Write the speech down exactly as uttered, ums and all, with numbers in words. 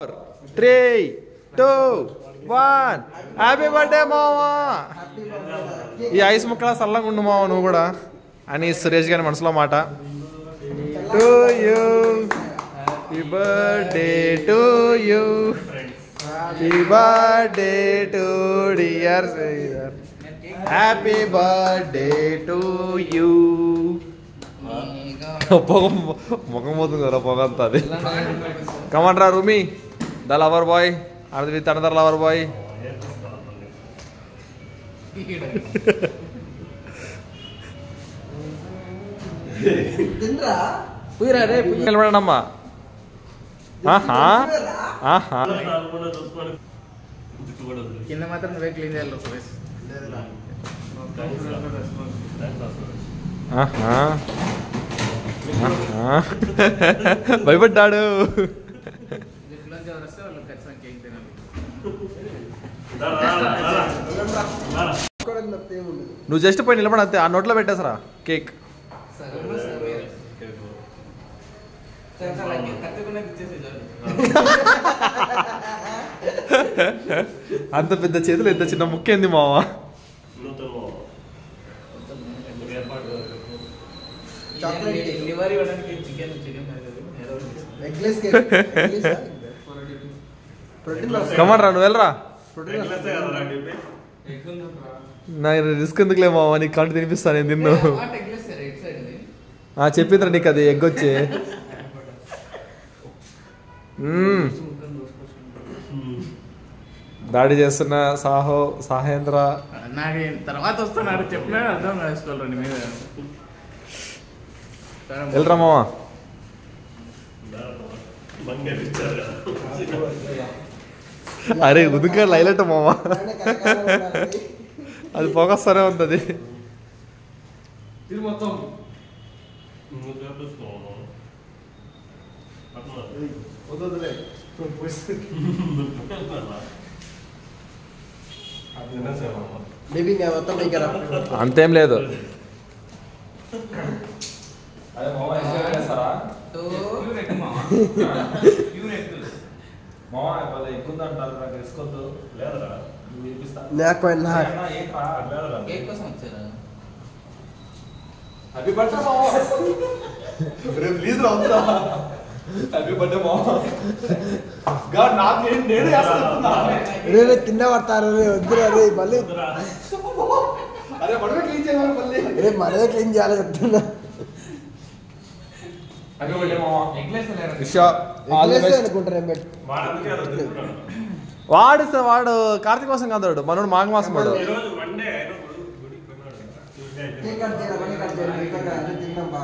Three two one happy birthday మావా. ఈ ice ముక్కల చల్లంగా ఉండు మావా నువ్వు కూడా అని సురేష్ గారి మనసులో మాట. To you happy birthday to you happy birthday to dear happy birthday to you. పొగ ముఖం పోతుంది కదా పొగ అంతా. అది కమండ్రా రూమి ద లవర్ బాయ్ అది విత్ అనదర్ లవర్ బాయ్. నిలబడమ్మా. కింద మాత్రం నువ్వే క్లీన్ చేయాలి సురేష్. భయపడ్డాడు. నువ్వు జస్ట్ పోయి నిలబడి అంతే. ఆ నోట్లో పెట్టేసరా కేక్. అంత పెద్ద చేతులు ఎంత చిన్న ముక్కేంది మావా. కమాన్ రా నువ్వు వెళ్ళరా. నా రిస్క్ ఎందుకులే మావా, నీకు కంటు తినిపిస్తాను నేను తిన్ను. చెప్పిందిరా నీకు అది ఎగ్గొచ్చి. దాడి చేస్తున్న సాహో సాహేంద్ర నాకు తర్వాత వస్తున్నాడు చెప్పినా అర్థం చేసుకోవాలి మీద. వెళ్ళరా మావా. అరే ఉదుక లైలెట్ మావా, అది పొగస్తానే ఉంటుంది. అంతేం లేదు. కింద పడతారు వద్దు. అదే మళ్ళీ రే మనమే క్లీన్ చేయాలి చెప్తున్నా. వాడు వాడు కార్తీక మాసం కాదు, మనోడు మాఘ మాసం వాడు.